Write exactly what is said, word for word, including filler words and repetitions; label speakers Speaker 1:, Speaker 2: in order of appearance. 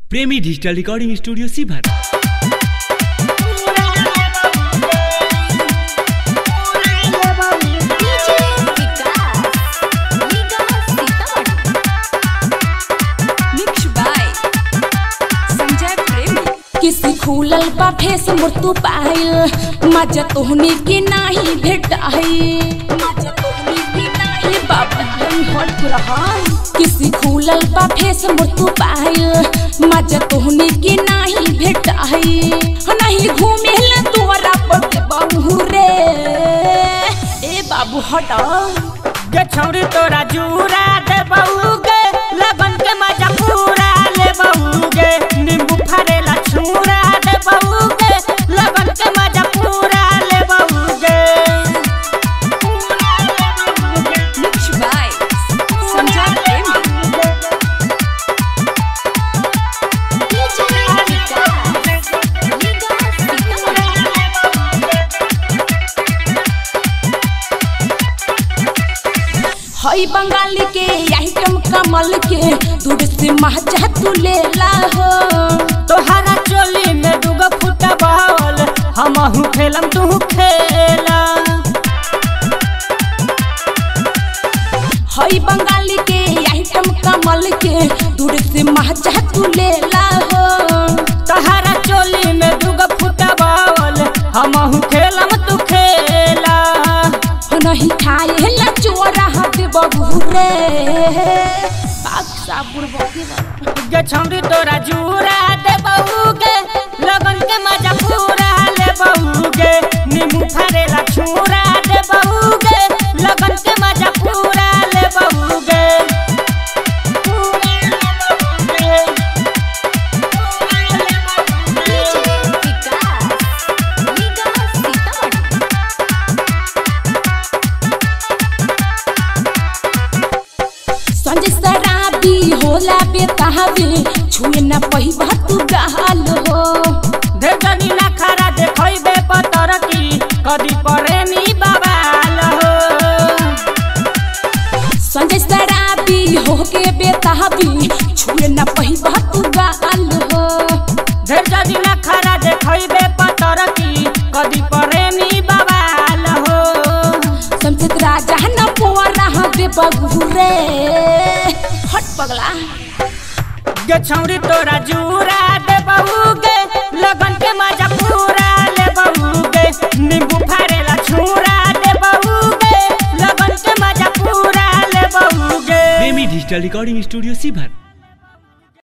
Speaker 1: प्रेमी digital recording studio सीभर।
Speaker 2: किसी खुलल बा फेस मुर्तू पाइल मजा तोहनी के नाही भेटाई बाबा किसी खुलल बा फेस मुर्तू पाइल मजा तोहनी के नाही भेटाई नहीं घूमे ला तोरा पर बहु रे ए बाबू हटा
Speaker 3: गे छौरी तोरा जूरा दे बहु गे लगन के मजा पूरा ले बहु गे नींबू फरेला छूरा दे बहु गे लगन के मजा पूरा ले बहु गे
Speaker 2: मिक्स बाय समझा प्रेमी हई बंगाली के आइटम कमल के दूर से महजा तू ले ला हो
Speaker 3: तोहरा चोली में दुगो फुटबॉल हमहू खेलम तू खेला
Speaker 2: हई बंगाली के आइटम कमल के दूर से महजा तू ले ला हो
Speaker 3: तोहरा चोली में दुगो फुटबॉल हमहू खेलम तू खेला
Speaker 2: नहीं खाए ला चोरा हाथ बबू रे पाक्सा बुड़बकी
Speaker 3: गे छौरी तोरा जूरा दे बहु गे लगन के मजा पूरा ले बहु गे नींबू फरेला छूरा दे बहु गे लगन के मजा पूरा ले बहु गे
Speaker 2: संजय शराबी होला बेताबी छुए न पही बात गाल हो
Speaker 3: दे जनी ना खरा देखइबे पतर की कदी परेनी बवाल हो
Speaker 2: संजय शराबी हो के बेताबी छुए न पही बात गाल हो
Speaker 3: दे जनी ना खरा देखइबे पतर की कदी परेनी बवाल हो
Speaker 2: संसद राजा न पोरा दे बबू रे हट पगला
Speaker 3: गे छौरी तोरा जूरा दे बहु गे लगन के मजा पूरा ले बहु गे नींबू फरेला छूरा दे बहु गे लगन के मजा पूरा ले बहु गे
Speaker 1: प्रेमी डिजिटल रिकॉर्डिंग स्टूडियो सीभर।